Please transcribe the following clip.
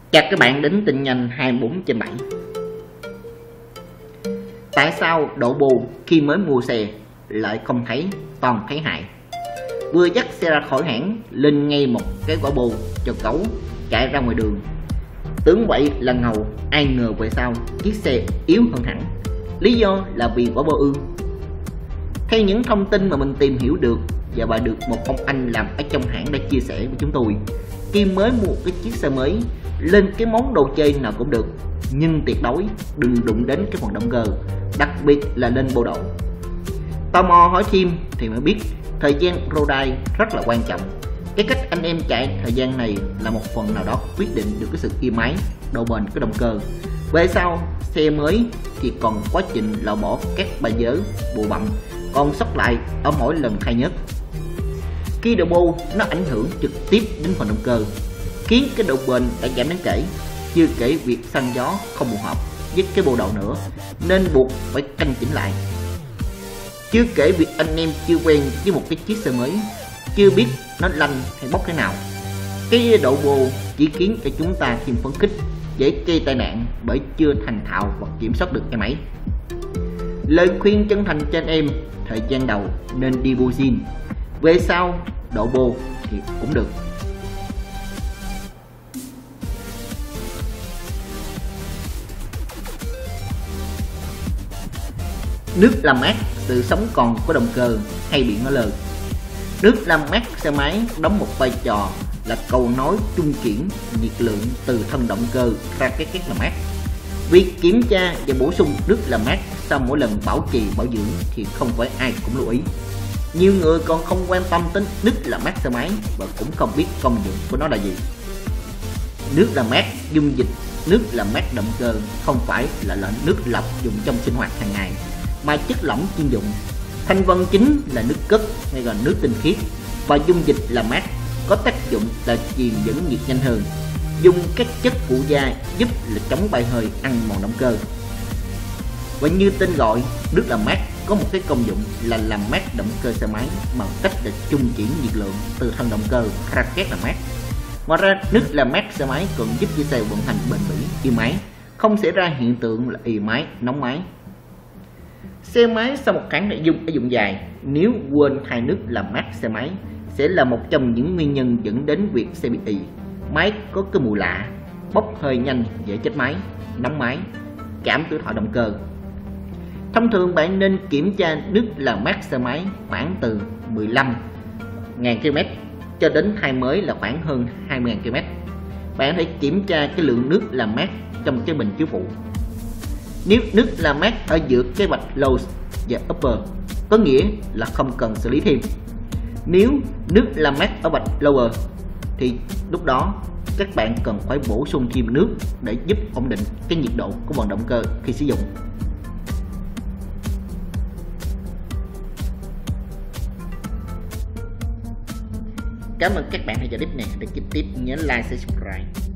Chào các bạn đến tin nhanh 24/7. Tại sao độ bù khi mới mua xe lại không thấy toàn thấy hại? Vừa dắt xe ra khỏi hãng lên ngay một cái quả bù cho cấu chạy ra ngoài đường. Tưởng vậy là ngầu, ai ngờ về sau chiếc xe yếu hơn hẳn. Lý do là vì quả bô ương. Theo những thông tin mà mình tìm hiểu được và được một ông anh làm ở trong hãng đã chia sẻ với chúng tôi, khi mới mua cái chiếc xe mới, lên cái món đồ chơi nào cũng được, nhưng tuyệt đối đừng đụng đến cái phần động cơ, đặc biệt là lên bộ độ. Tò mò hỏi thêm thì mới biết thời gian ride rất là quan trọng. Cái cách anh em chạy thời gian này là một phần nào đó quyết định được cái sự êm ái, độ bền cái động cơ. Về sau xe mới thì còn quá trình loại bỏ các bài vớ, bụi bặm còn sót lại ở mỗi lần thay nhớt. Khi độ bô nó ảnh hưởng trực tiếp đến phần động cơ, khiến cái độ bền đã giảm đáng kể. Chưa kể việc xăng gió không phù hợp với cái bộ độ nữa, nên buộc phải canh chỉnh lại. Chưa kể việc anh em chưa quen với một cái chiếc xe mới, chưa biết nó lanh hay bốc thế nào. Cái độ bô chỉ khiến cho chúng ta thêm phấn khích, dễ gây tai nạn bởi chưa thành thạo và kiểm soát được cái máy. Lời khuyên chân thành cho anh em, thời gian đầu nên đi bô zin, về sau độ bô thì cũng được. Nước làm mát sự sống còn của động cơ hay bị ngó lơ. Nước làm mát xe máy đóng một vai trò là cầu nối trung chuyển nhiệt lượng từ thân động cơ ra cái két làm mát. Việc kiểm tra và bổ sung nước làm mát sau mỗi lần bảo trì bảo dưỡng thì không phải ai cũng lưu ý. Nhiều người còn không quan tâm đến nước làm mát xe máy và cũng không biết công dụng của nó là gì. Nước làm mát dung dịch nước làm mát động cơ không phải là loại nước lọc dùng trong sinh hoạt hàng ngày, mà chất lỏng chuyên dụng. Thành phần chính là nước cất hay là nước tinh khiết, và dung dịch làm mát có tác dụng là truyền dẫn nhiệt nhanh hơn, dùng các chất phụ gia giúp là chống bay hơi ăn mòn động cơ. Và như tên gọi, nước làm mát có một cái công dụng là làm mát động cơ xe máy bằng cách là trung chuyển nhiệt lượng từ thân động cơ ra két làm mát. Ngoài ra, nước làm mát xe máy còn giúp cho xe vận hành bền bỉ, êm ái, không xảy ra hiện tượng là ì máy, nóng máy. Xe máy sau một tháng để dùng dài, nếu quên thay nước làm mát xe máy sẽ là một trong những nguyên nhân dẫn đến việc xe bị ì, máy có cái mùi lạ, bốc hơi nhanh, dễ chết máy, nóng máy, giảm tuổi thọ động cơ. Thông thường bạn nên kiểm tra nước làm mát xe máy khoảng từ 15.000 km cho đến thay mới là khoảng hơn 20.000 km. Bạn hãy kiểm tra cái lượng nước làm mát trong cái bình chiếu phụ. Nếu nước làm mát ở giữa cái vạch low và upper có nghĩa là không cần xử lý thêm. Nếu nước làm mát ở vạch lower thì lúc đó các bạn cần phải bổ sung thêm nước để giúp ổn định cái nhiệt độ của vận động cơ khi sử dụng. Cảm ơn các bạn đã theo dõi clip này. Để kịp tiếp nhớ like, subscribe.